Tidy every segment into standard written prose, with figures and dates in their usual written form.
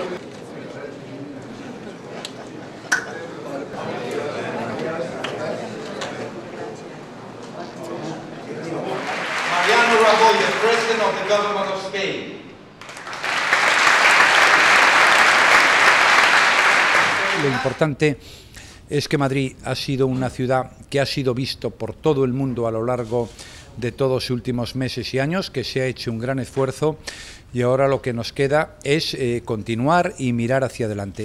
Mariano Rajoy, President of the Government of Spain. Lo importante es que Madrid ha sido una ciudad que ha sido visto por todo el mundo a lo largo de todos los últimos meses y años, que se ha hecho un gran esfuerzo y ahora lo que nos queda es continuar y mirar hacia adelante.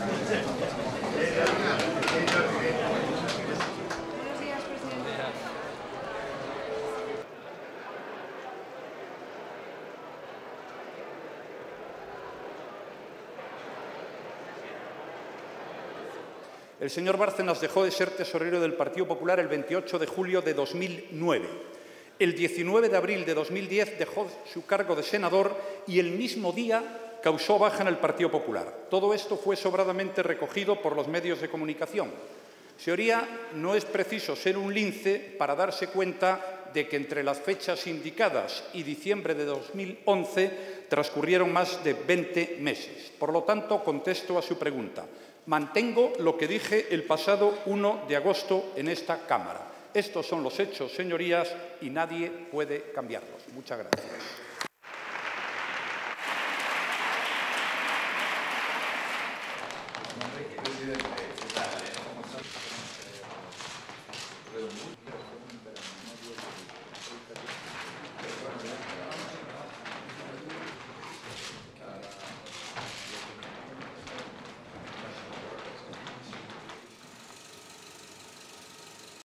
El señor Bárcenas dejó de ser tesorero del Partido Popular el 28 de julio de 2009. El 19 de abril de 2010 dejó su cargo de senador y el mismo día causó baja en el Partido Popular. Todo esto fue sobradamente recogido por los medios de comunicación. Señoría, no es preciso ser un lince para darse cuenta de que entre las fechas indicadas y diciembre de 2011 transcurrieron más de 20 meses. Por lo tanto, contesto a su pregunta. Mantengo lo que dije el pasado 1 de agosto en esta Cámara. Estos son los hechos, señorías, y nadie puede cambiarlos. Muchas gracias.